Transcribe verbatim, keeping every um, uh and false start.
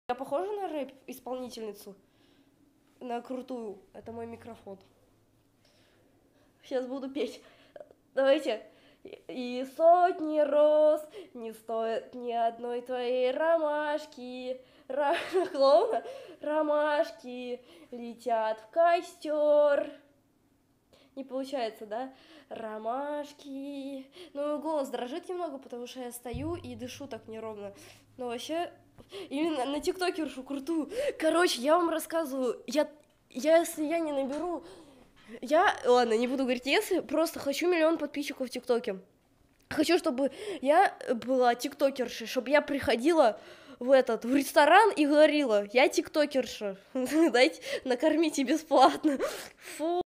Я похожа на рэп-исполнительницу? На крутую. Это мой микрофон. Сейчас буду петь. Давайте. И сотни роз не стоят ни одной твоей ромашки. Ра... Клоуна. Ромашки летят в костер. Не получается, да? Ромашки. Ну, голос дрожит немного, потому что я стою и дышу так неровно. Но вообще, именно на тиктокершу крутую. Короче, я вам рассказываю. Я, я если я не наберу... Я, ладно, не буду говорить, если просто хочу миллион подписчиков в ТикТоке. Хочу, чтобы я была тиктокершей, чтобы я приходила в этот, в ресторан и говорила, я тиктокерша, дайте, накормите бесплатно. Фу.